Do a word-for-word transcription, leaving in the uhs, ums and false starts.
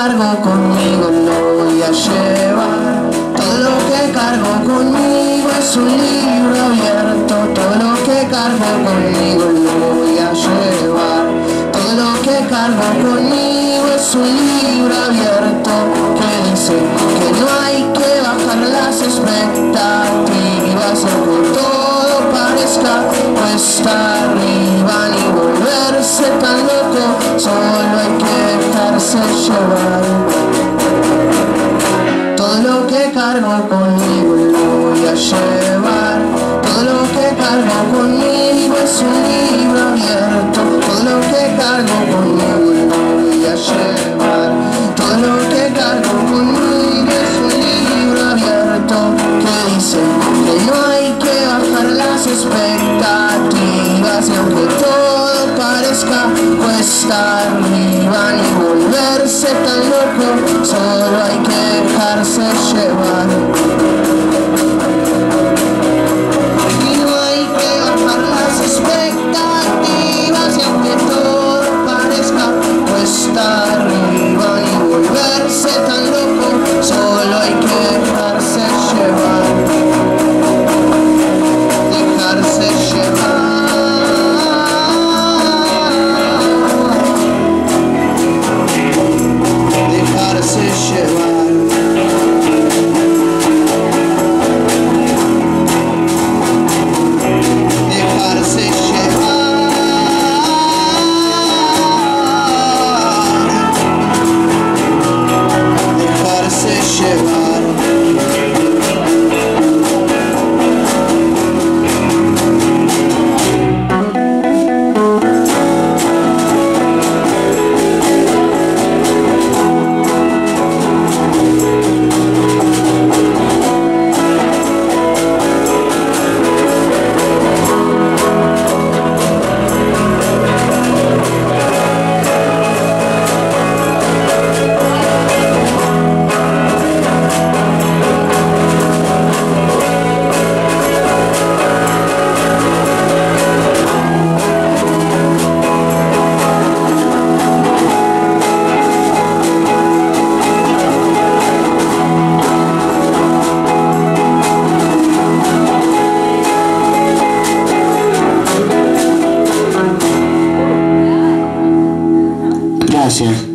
cargo conmigo lo voy a llevar. Todo lo que cargo conmigo es un libro abierto. Todo lo que cargo conmigo lo voy a llevar. Todo lo que cargo conmigo es un libro abierto que dice que no hay que bajar las expectativas, aunque todo parezca cuesta arriba, ni volverse tan loco, solo hay que dejarse llevar. Todo lo que cargo conmigo lo voy a llevar. Todo lo que cargo conmigo es un libro abierto. Todo lo que cargo conmigo lo voy a llevar. Todo lo que cargo conmigo es un libro abierto que dice que no hay que bajar las expectativas, y aunque todo parezca cuesta arriba, ni volverse tan loco, solo hay que dejarse llevar. Y no hay que bajar las expectativas, y aunque todo parezca cuesta arriba, ni volverse tan loco, solo hay que dejarse llevar. Dejarse llevar. Dejarse llevar. Dejarse llevar. Dejarse llevar. Gracias.